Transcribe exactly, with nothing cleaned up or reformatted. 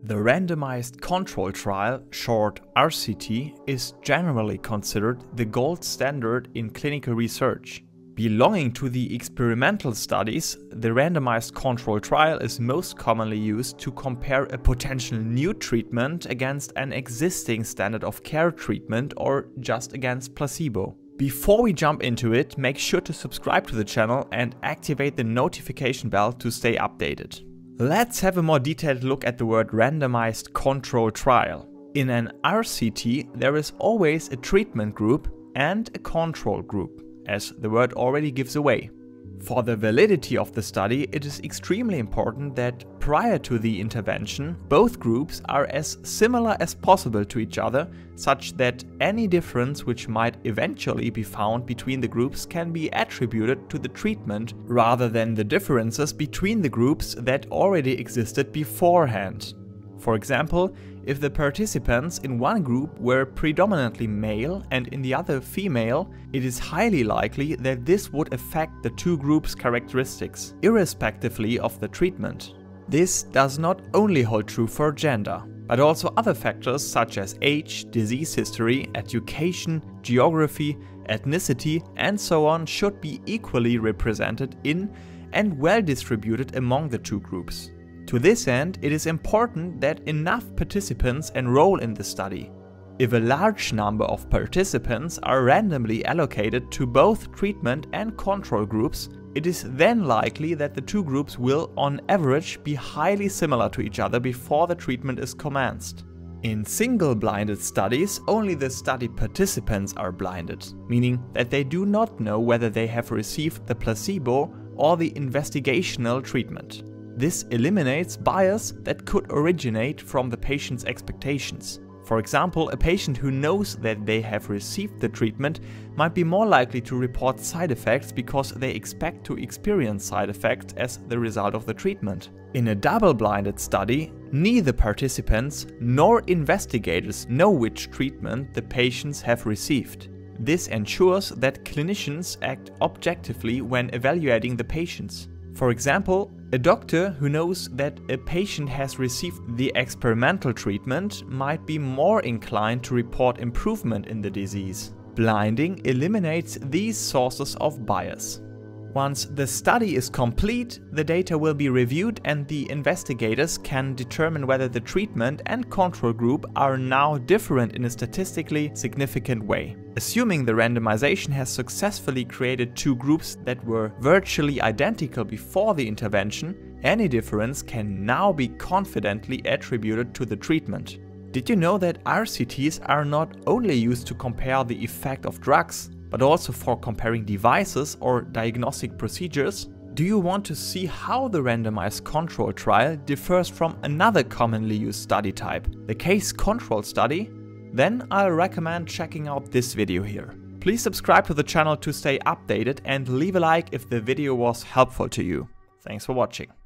The randomized control trial, short R C T, is generally considered the gold standard in clinical research. Belonging to the experimental studies, the randomized control trial is most commonly used to compare a potential new treatment against an existing standard of care treatment or just against placebo. Before we jump into it, make sure to subscribe to the channel and activate the notification bell to stay updated. Let's have a more detailed look at the word randomized control trial. In an R C T, there is always a treatment group and a control group, as the word already gives away. For the validity of the study, it is extremely important that prior to the intervention, both groups are as similar as possible to each other, such that any difference which might eventually be found between the groups can be attributed to the treatment, rather than the differences between the groups that already existed beforehand. For example, if the participants in one group were predominantly male and in the other female, it is highly likely that this would affect the two groups' characteristics, irrespectively of the treatment. This does not only hold true for gender, but also other factors such as age, disease history, education, geography, ethnicity, and so on should be equally represented in and well distributed among the two groups. To this end, it is important that enough participants enroll in the study. If a large number of participants are randomly allocated to both treatment and control groups, it is then likely that the two groups will, on average, be highly similar to each other before the treatment is commenced. In single-blinded studies, only the study participants are blinded, meaning that they do not know whether they have received the placebo or the investigational treatment. This eliminates bias that could originate from the patient's expectations. For example, a patient who knows that they have received the treatment might be more likely to report side effects because they expect to experience side effects as the result of the treatment. In a double-blinded study, neither participants nor investigators know which treatment the patients have received. This ensures that clinicians act objectively when evaluating the patients. For example, a doctor who knows that a patient has received the experimental treatment might be more inclined to report improvement in the disease. Blinding eliminates these sources of bias. Once the study is complete, the data will be reviewed and the investigators can determine whether the treatment and control group are now different in a statistically significant way. Assuming the randomization has successfully created two groups that were virtually identical before the intervention, any difference can now be confidently attributed to the treatment. Did you know that R C Ts are not only used to compare the effect of drugs, but also for comparing devices or diagnostic procedures? Do you want to see how the randomized control trial differs from another commonly used study type, the case control study? Then I'll recommend checking out this video here. Please subscribe to the channel to stay updated and leave a like if the video was helpful to you. Thanks for watching.